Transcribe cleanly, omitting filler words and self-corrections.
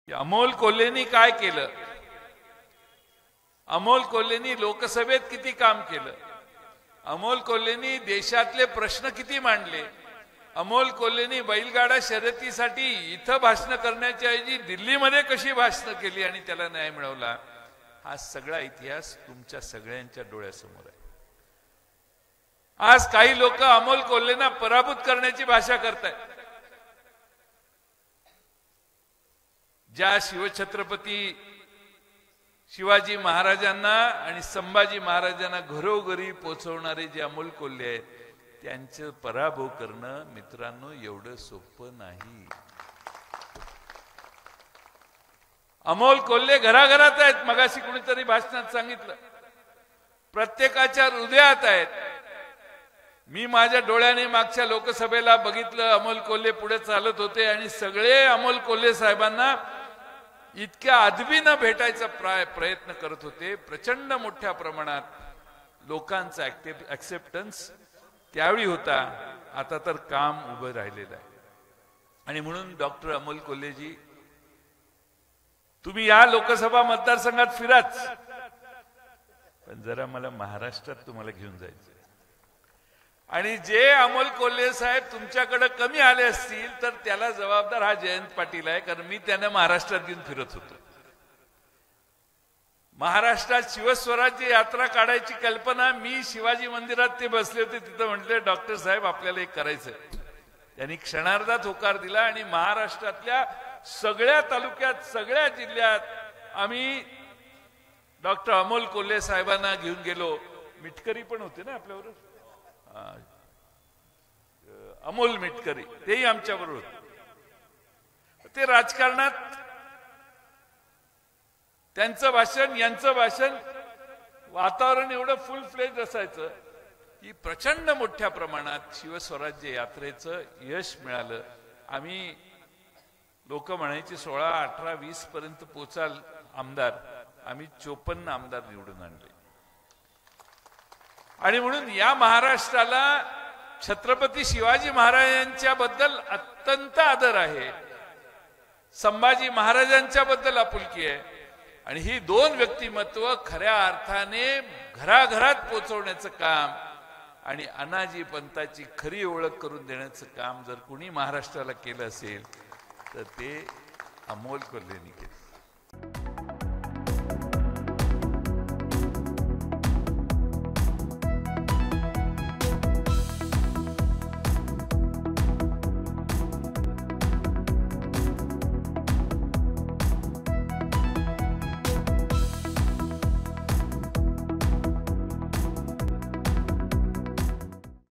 अमोल कोल्हेनी काय केलं? अमोल कोल्हेनी लोकसभेत किती काम केलं? अमोल कोल्हेनी देशातले प्रश्न किती मांडले? अमोल कोल्हेनी बैलगाडा शर्यतीसाठी इथं भाषण करण्याच्या ऐवजी दिल्लीमध्ये कशी भाषण केली आणि त्याला न्याय मिळवला? हा सगळा इतिहास तुमच्या सगळ्यांच्या डोळ्यासमोर आहे. आज काही लोक अमोल कोल्हेंना पराभूत करण्याची भाषा करतायत. ज्या शिवछत्रपती शिवाजी महाराजांना आणि संभाजी महाराजांना घरोघरी पोहोचवणारे जे अमोल कोल्हे आहेत, त्यांचे पराभव करणं मित्रांनो एवढं सोपं नाही. अमोल कोल्हे घराघरात आहेत. मगाशी कुणीतरी भाषणात सांगितलं, प्रत्येकाच्या हृदयात आहेत. मी माझ्या डोळ्याने मागच्या लोकसभेला बघितलं, अमोल कोल्हे पुढे चालत होते आणि सगळे अमोल कोल्हे साहेबांना इतक्या अदबीनं भेटायचा प्रयत्न करत होते. प्रचंड मोठ्या प्रमाणात लोकांचा ऍक्सेप्टन्स त्यावेळी होता. आता तर काम उभं राहिलेलं आहे. आणि म्हणून डॉक्टर अमोल कोल्हेजी, तुम्ही या लोकसभा मतदारसंघात फिराच, पण जरा मला महाराष्ट्रात तुम्हाला घेऊन जायचं. आणि जे अमोल कोल्हे साहेब तुमच्याकडे कमी आले असतील तर त्याला जबाबदार हा जयंत पाटील आहे. कारण मी त्यांना महाराष्ट्रात घेऊन फिरत होतो. महाराष्ट्रात शिवस्वराज्य यात्रा काढायची कल्पना, मी शिवाजी मंदिरात ते बसले होते, तिथं म्हटले डॉक्टर साहेब आपल्याला एक करायचंय. त्यांनी क्षणार्धात होकार दिला आणि महाराष्ट्रातल्या सगळ्या तालुक्यात, सगळ्या जिल्ह्यात आम्ही डॉक्टर अमोल कोल्हे साहेबांना घेऊन गेलो. मिटकरी पण होते ना आपल्याबरोबर, अमोल मिटकरी, तेही आमच्या बरोबर होते. ते राजकारणात त्यांचं भाषण, यांचं भाषण, वातावरण एवढं फुल फ्लेज असायचं की प्रचंड मोठ्या प्रमाणात शिवस्वराज्य यात्रेचं यश मिळालं. आम्ही लोक म्हणायचे 16, 18, 20 पर्यंत पोचाल आमदार, आम्ही 54 आमदार निवडून आणले. आणि म्हणून या महाराष्ट्राला छत्रपती शिवाजी महाराजांच्या बद्दल अत्यंत आदर आहे, संभाजी महाराजांच्या बद्दल आपुलकी आहे. आणि ही दोन व्यक्तिमत्व खऱ्या अर्थाने घराघरात पोहोचवण्याचं काम आणि अनाजी पंथाची खरी ओळख करून देण्याचं काम जर कोणी महाराष्ट्राला केलं असेल तर ते अमोल कोल्हेंनी केलं.